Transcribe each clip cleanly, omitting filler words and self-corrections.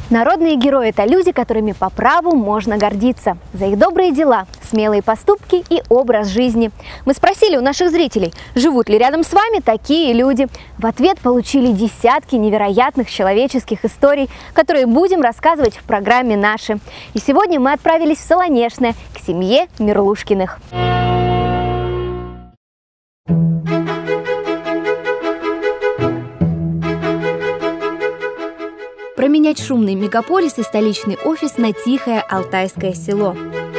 Народные герои – это люди, которыми по праву можно гордиться. За их добрые дела, смелые поступки и образ жизни. Мы спросили у наших зрителей, живут ли рядом с вами такие люди. В ответ получили десятки невероятных человеческих историй, которые будем рассказывать в программе «Наши». И сегодня мы отправились в Солонежное, к семье Мерлушкиных. Променять шумный мегаполис и столичный офис на тихое алтайское село.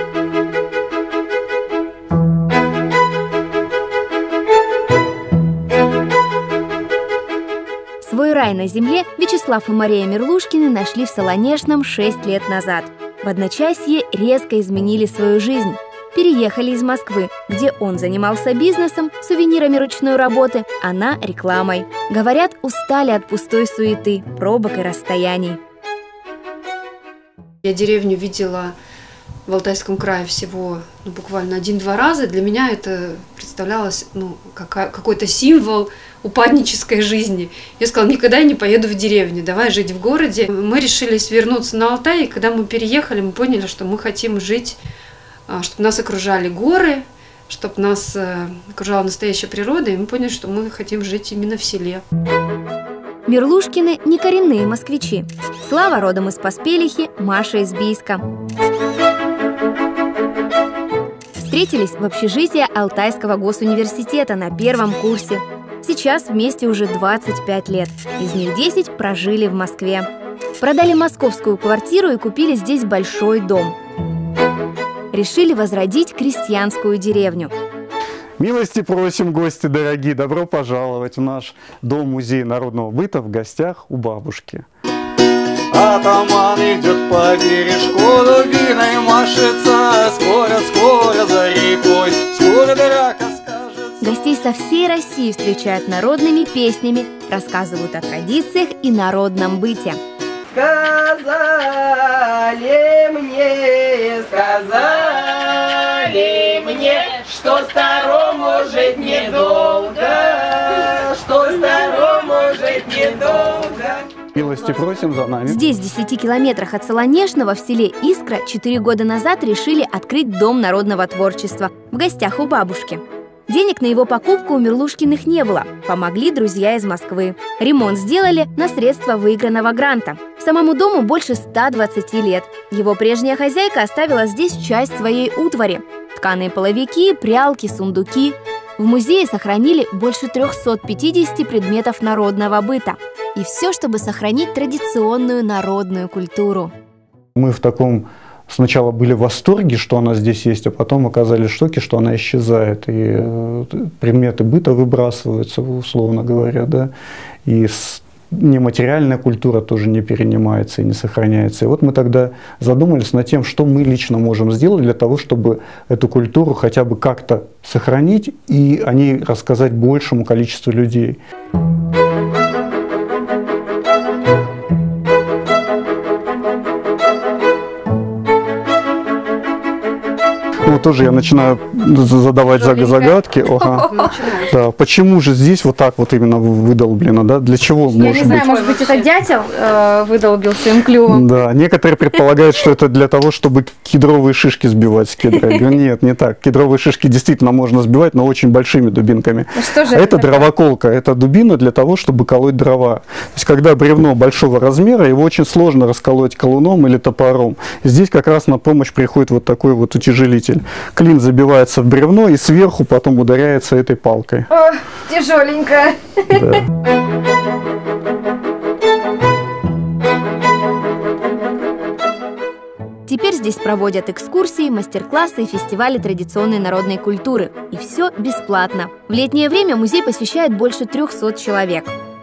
Свой рай на земле Вячеслав и Мария Мерлушкины нашли в Солонежном 6 лет назад. В одночасье резко изменили свою жизнь. Переехали из Москвы, где он занимался бизнесом, сувенирами ручной работы, она – рекламой. Говорят, устали от пустой суеты, пробок и расстояний. Я деревню видела в Алтайском крае всего буквально 1-2 раза. Для меня это представлялось какой-то символ упаднической жизни. Я сказала, никогда я не поеду в деревню, давай жить в городе. Мы решили вернуться на Алтай, и когда мы переехали, мы поняли, что мы хотим жить, чтобы нас окружали горы, чтобы нас окружала настоящая природа, и мы поняли, что мы хотим жить именно в селе. Мерлушкины не коренные москвичи. Слава родом из Поспелихи, Маша из Бийска. Встретились в общежитии Алтайского госуниверситета на 1-м курсе. Сейчас вместе уже 25 лет. Из них 10 прожили в Москве. Продали московскую квартиру и купили здесь большой дом. Решили возродить крестьянскую деревню. Милости просим, гости дорогие, добро пожаловать в наш дом-музей народного быта в гостях у бабушки. Атаман идет по бережку, дубиной машется, скоро-скоро за рекой, скоро драка скажет. Гостей со всей России встречают народными песнями, рассказывают о традициях и народном быте. Сказали мне, что старому жить недолго, что старому жить недолго. Милости просим за нами. Здесь, в 10 километрах от Солонежного, в селе Искра, 4 года назад решили открыть Дом народного творчества в гостях у бабушки. Денег на его покупку у Мерлушкиных не было. Помогли друзья из Москвы. Ремонт сделали на средства выигранного гранта. Самому дому больше 120 лет. Его прежняя хозяйка оставила здесь часть своей утвари. Тканые половики, прялки, сундуки. В музее сохранили больше 350 предметов народного быта. И все, чтобы сохранить традиционную народную культуру. Мы в таком сначала были в восторге, что она здесь есть, а потом оказались в шоке, что она исчезает. И предметы быта выбрасываются, условно говоря, да, и нематериальная культура тоже не перенимается и не сохраняется. И вот мы тогда задумались над тем, что мы лично можем сделать для того, чтобы эту культуру хотя бы как-то сохранить и о ней рассказать большему количеству людей. Ну, тоже я начинаю задавать загадки. Да, почему же здесь вот так вот именно выдолблено, да? Для чего? Я не знаю, может быть, это дятел выдолбил своим клювом. Да, некоторые предполагают, что это для того, чтобы кедровые шишки сбивать с кедра. Я говорю, нет, не так. Кедровые шишки действительно можно сбивать, но очень большими дубинками. Это дровоколка, это дубина для того, чтобы колоть дрова. То есть, когда бревно большого размера, его очень сложно расколоть колуном или топором. Здесь как раз на помощь приходит вот такой вот утяжелитель. Клин забивается в бревно и сверху потом ударяется этой палкой. О, тяжеленькая. Да. Теперь здесь проводят экскурсии, мастер-классы и фестивали традиционной народной культуры. И все бесплатно. В летнее время музей посещает больше 300 человек.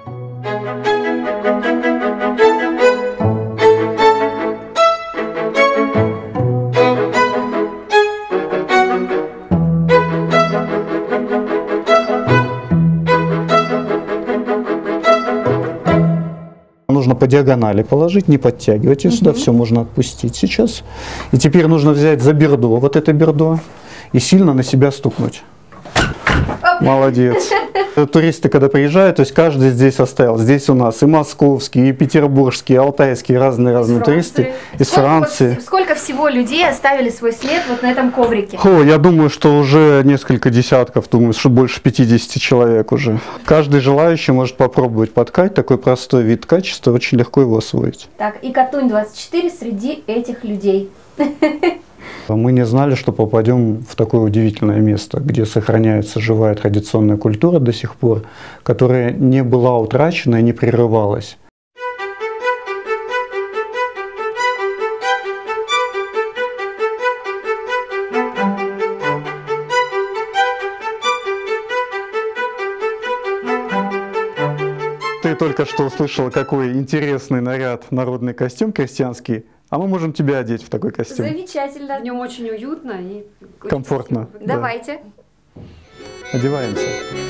Нужно по диагонали положить, не подтягивать. И сюда все можно отпустить сейчас. И теперь нужно взять за бердо, вот это бердо, и сильно на себя стукнуть. Молодец. Туристы, когда приезжают, то есть каждый здесь оставил. Здесь у нас и московские, и петербургские, и алтайские, разные туристы из Франции. Сколько всего людей оставили свой след вот на этом коврике? Я думаю, что уже несколько десятков, думаю, что больше 50 человек уже. Каждый желающий может попробовать поткать. Такой простой вид качества, очень легко его освоить. Так, и Катунь-24 среди этих людей. Мы не знали, что попадем в такое удивительное место, где сохраняется живая традиционная культура до сих пор, которая не была утрачена и не прерывалась. Ты только что услышала, какой интересный наряд, народный костюм крестьянский. А мы можем тебя одеть в такой костюм. Замечательно. В нем очень уютно и комфортно. Давайте. Да. Одеваемся.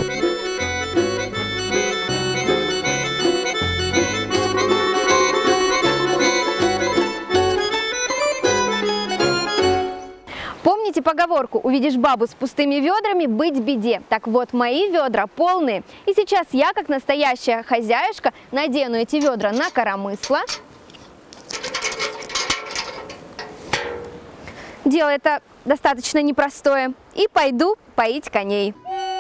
Помните поговорку «Увидишь бабу с пустыми ведрами, быть беде». Так вот, мои ведра полные. И сейчас я, как настоящая хозяюшка, надену эти ведра на коромысло. Дело это достаточно непростое. И пойду поить коней.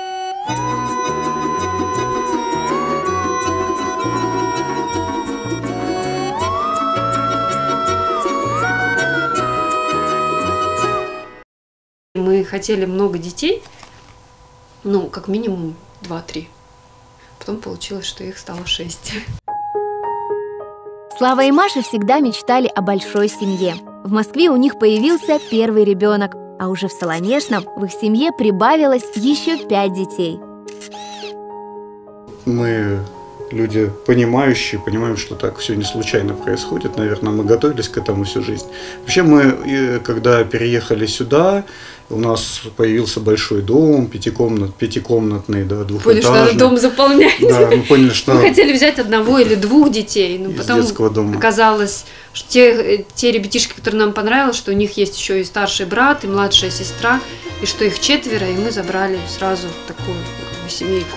Мы хотели много детей, ну, как минимум 2-3. Потом получилось, что их стало 6. Слава и Маша всегда мечтали о большой семье. В Москве у них появился первый ребенок, а уже в Солонежном в их семье прибавилось еще 5 детей. Мы люди понимающие, понимаем, что так все не случайно происходит. Наверное, мы готовились к этому всю жизнь. Вообще мы, когда переехали сюда, у нас появился большой дом, пятикомнатный, да, двухэтажный. Поняли, что надо дом заполнять. Да, мы поняли, что... Мы хотели взять 1 или 2 детей, но потом детского дома оказалось, что те ребятишки, которые нам понравилось, что у них есть еще и старший брат, и младшая сестра, и что их 4, и мы забрали сразу такую как бы семейку.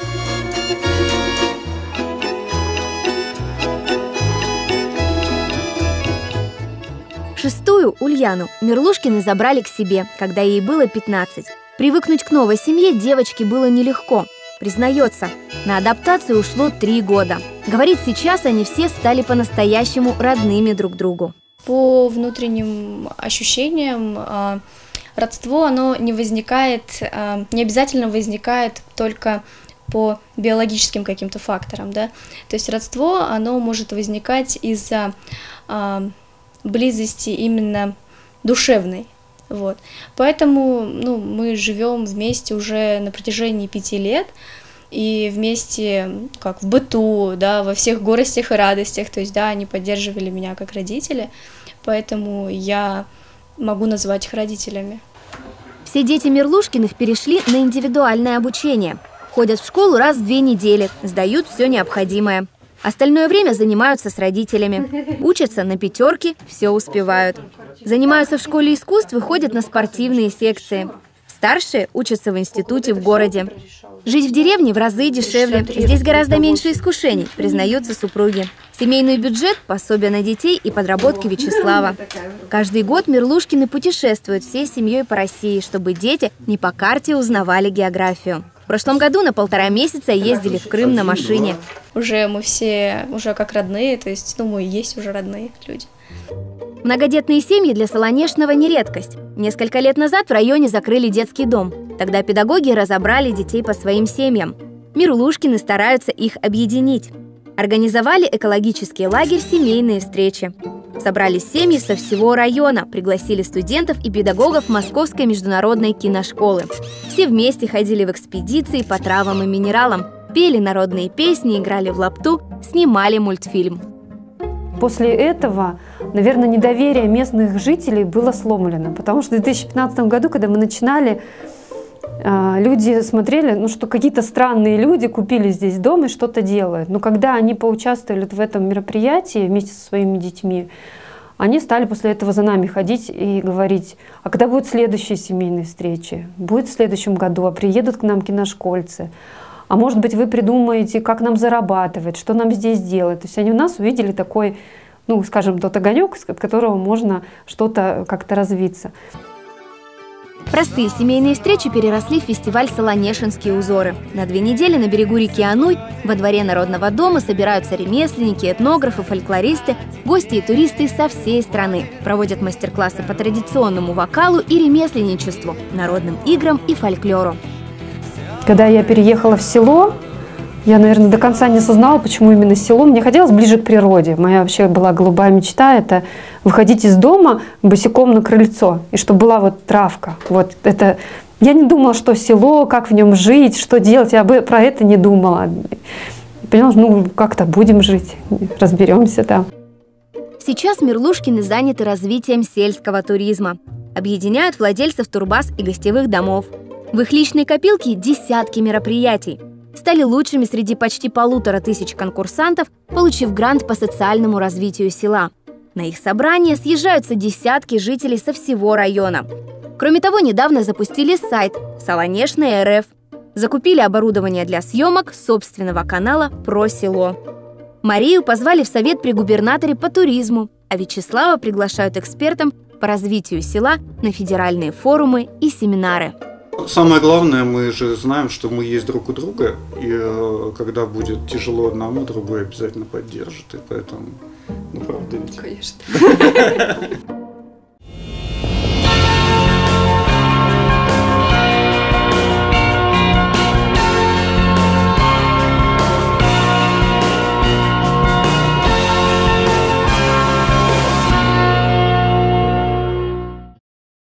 Шестую, Ульяну, Мерлушкины забрали к себе, когда ей было 15. Привыкнуть к новой семье девочке было нелегко. Признается, на адаптацию ушло 3 года. Говорит, сейчас они все стали по-настоящему родными друг другу. По внутренним ощущениям, родство, оно не обязательно возникает только по биологическим каким-то факторам, да. То есть родство, оно может возникать из-за близости именно душевной. Вот. Поэтому мы живем вместе уже на протяжении 5 лет, и вместе как в быту, да, во всех горестях и радостях, то есть, да, они поддерживали меня как родители, поэтому я могу назвать их родителями. Все дети Мерлушкиных перешли на индивидуальное обучение. Ходят в школу раз в 2 недели, сдают все необходимое. Остальное время занимаются с родителями. Учатся на 5, все успевают. Занимаются в школе искусств и ходят на спортивные секции. Старшие учатся в институте в городе. Жить в деревне в разы дешевле. Здесь гораздо меньше искушений, признаются супруги. Семейный бюджет, пособие на детей и подработки Вячеслава. Каждый год Мерлушкины путешествуют всей семьей по России, чтобы дети не по карте узнавали географию. В прошлом году на 1,5 месяца ездили в Крым на машине. Уже мы все уже как родные, то есть, мы и есть уже родные люди. Многодетные семьи для Солонежного не редкость. Несколько лет назад в районе закрыли детский дом. Тогда педагоги разобрали детей по своим семьям. Мерлушкины стараются их объединить. Организовали экологический лагерь «Семейные встречи». Собрались семьи со всего района, пригласили студентов и педагогов Московской международной киношколы. Все вместе ходили в экспедиции по травам и минералам, пели народные песни, играли в лапту, снимали мультфильм. После этого, наверное, недоверие местных жителей было сломлено, потому что в 2015 году, когда мы начинали, люди смотрели, что какие-то странные люди купили здесь дом и что-то делают. Но когда они поучаствовали в этом мероприятии вместе со своими детьми, они стали после этого за нами ходить и говорить, а когда будут следующие семейные встречи? Будет в следующем году, а приедут к нам киношкольцы? А может быть, вы придумаете, как нам зарабатывать, что нам здесь делать? То есть они у нас увидели такой, ну, скажем, тот огонек, от которого можно что-то как-то развиться. Простые семейные встречи переросли в фестиваль «Солонешинские узоры». На 2 недели на берегу реки Ануй во дворе Народного дома собираются ремесленники, этнографы, фольклористы, гости и туристы со всей страны. Проводят мастер-классы по традиционному вокалу и ремесленничеству, народным играм и фольклору. Когда я переехала в село, я, наверное, до конца не осознала, почему именно село. Мне хотелось ближе к природе. Моя вообще была голубая мечта – это выходить из дома босиком на крыльцо, и чтобы была вот травка. Вот это. Я не думала, что село, как в нем жить, что делать. Я бы про это не думала. Поняла, ну как-то будем жить, разберемся там. Сейчас Мерлушкины заняты развитием сельского туризма. Объединяют владельцев турбаз и гостевых домов. В их личной копилке десятки мероприятий. Стали лучшими среди почти 1500 конкурсантов, получив грант по социальному развитию села. На их собрания съезжаются десятки жителей со всего района. Кроме того, недавно запустили сайт «Солонешная РФ». Закупили оборудование для съемок собственного канала «Про село». Марию позвали в совет при губернаторе по туризму, а Вячеслава приглашают экспертом по развитию села на федеральные форумы и семинары. Самое главное, мы же знаем, что мы есть друг у друга, и когда будет тяжело одному, другой обязательно поддержит, и поэтому, ну правда ведь. Конечно.